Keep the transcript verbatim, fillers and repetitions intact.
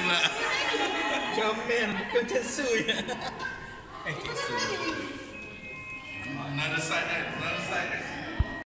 pula. Comel bukan cesu ya. Eh cesu. Another side kan, another side kan.